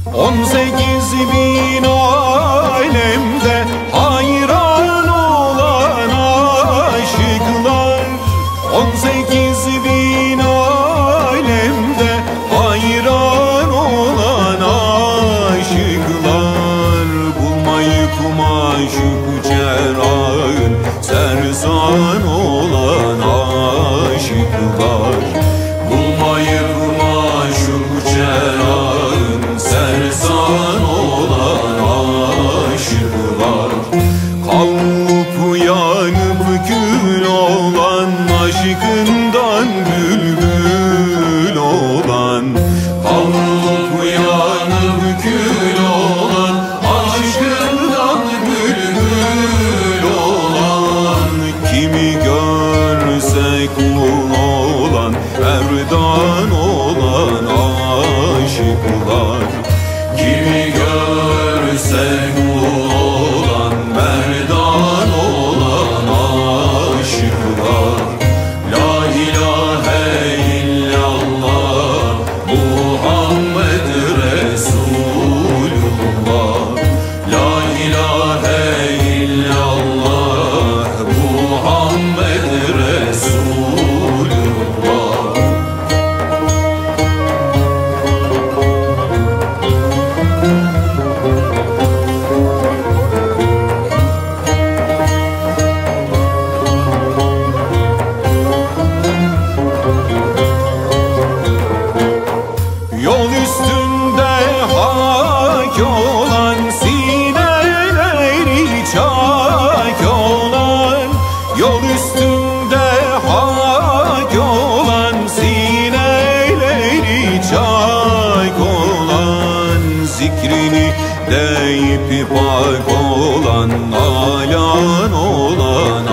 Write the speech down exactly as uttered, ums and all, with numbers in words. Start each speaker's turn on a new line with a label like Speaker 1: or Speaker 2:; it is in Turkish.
Speaker 1: On sekiz bin alemde hayran olan aşıklar, on sekiz bin alemde hayran olan aşıklar, bulmayıp maşuk cerrahın sersan olan aşıklar, bulmayıp maşuk cerrahın sersan olan aşıklar, kavup yanıp kül olan aşkından bülbül olan, kavup yanıp kül olan aşkından bülbül olan, kimi görsek kul olan erdan olan aşıklar, kimi görsek kul olan merdan olan aşıklar. La ilahe illallah Muhammed Resulullah, la ilahe illallah Muhammed Resulullah. Yol üstünde hak olan, sineleri çak olan, yol üstünde hak olan, sineleri çak olan, zikrini deyip bak olan, alan olan